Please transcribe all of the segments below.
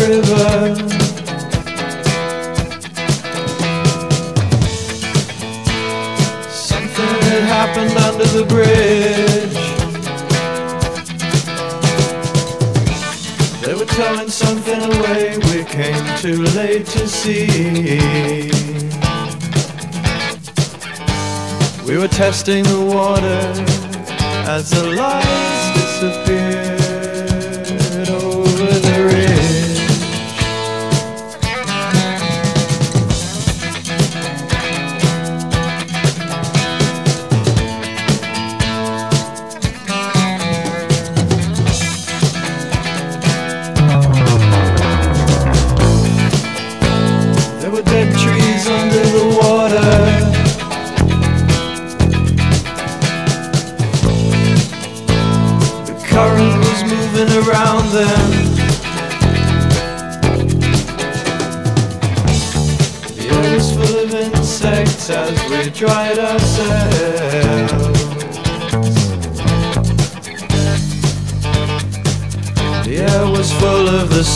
river. Something had happened under the bridge. They were towing something away we came too late to see. We were testing the water as the lights disappeared over the ridge. There were dead trees under the water. Current was moving around them. The air was full of insects as we dried ourselves. The air was full of the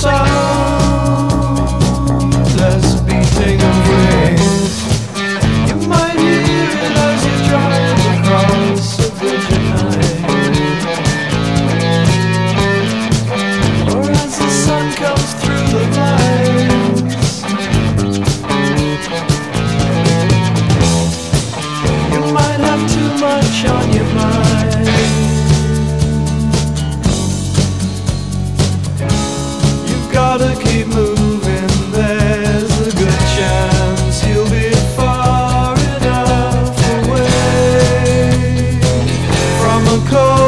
soundless beating of wings. You might hear it as you drive across a bridge at night. Comes through the lights. You might have too much on your mind. You've gotta keep moving. There's a good chance you'll be far enough away from a cold